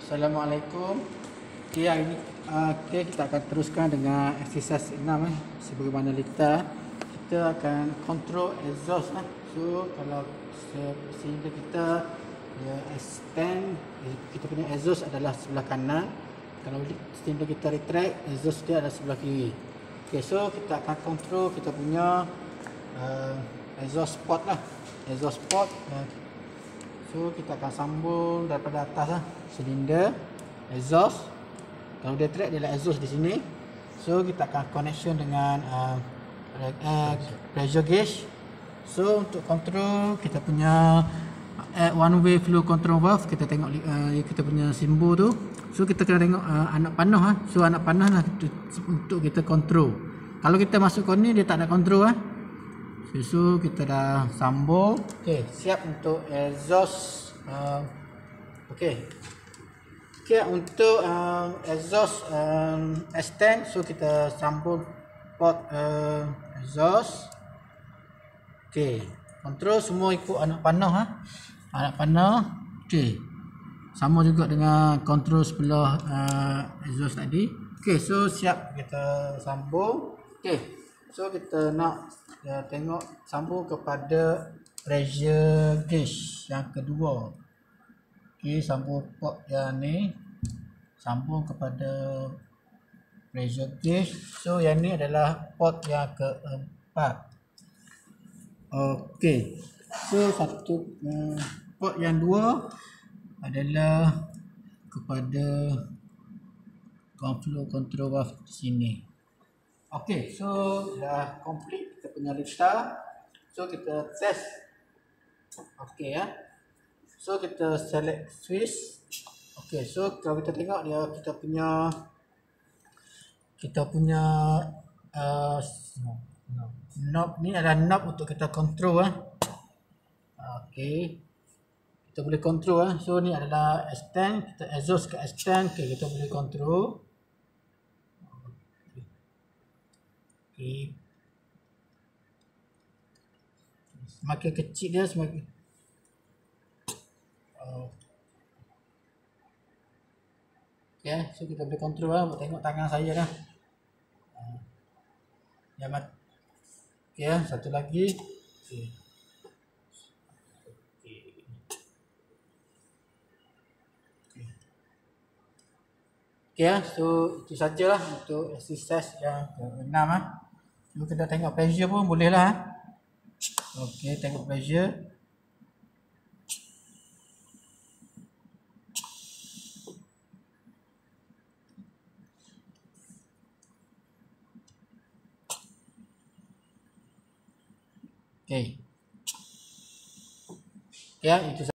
Assalamualaikum. Okey, hari ini kita akan teruskan dengan exercise 6 sebagaimana kita akan control exhaust So kalau sehingga kita extend, kita punya exhaust adalah sebelah kanan. Kalau sehingga kita retract, exhaust dia adalah sebelah kiri. Okey, so kita akan control kita punya exhaust port exhaust port. So kita akan sambung daripada atas silinder exhaust. Kalau dia track dia exhaust di sini. So kita akan connection dengan pressure gauge. So untuk control kita punya one way flow control valve, kita tengok kita punya simbol tu. So kita kena tengok anak panah So anak panah lah untuk kita control. Kalau kita masuk ni dia tak ada control So kita dah sambung. Okey, siap untuk exhaust. Okey, untuk exhaust extend. So kita sambung port exhaust. Okey, control semua ikut anak panah anak panah. Okey, sama juga dengan control sebelah exhaust tadi. Okey, so siap kita sambung. Okey, so kita nak tengok sambung kepada pressure gauge yang kedua. Okey, sambung port yang ni, sambung kepada pressure gauge. So yang ni adalah port yang keempat. Okey, so satu port yang dua adalah kepada flow control valve di sini. Okey, so dah complete kita punya lista. So kita test. Okey So kita select switch. Okey, so kalau kita tengok dia kita punya knob ni adalah knob untuk kita control Okey, kita boleh control So ni adalah extend, kita exhaust ke extend. Okey, kita boleh control. Semakin kecil dia semakin so kita boleh control tengok tangan saya dah. Satu lagi. So itu sajalah untuk exercise yang ke-6 So kita tengok pressure pun boleh lah Okey, tengok pressure. Okey. Itu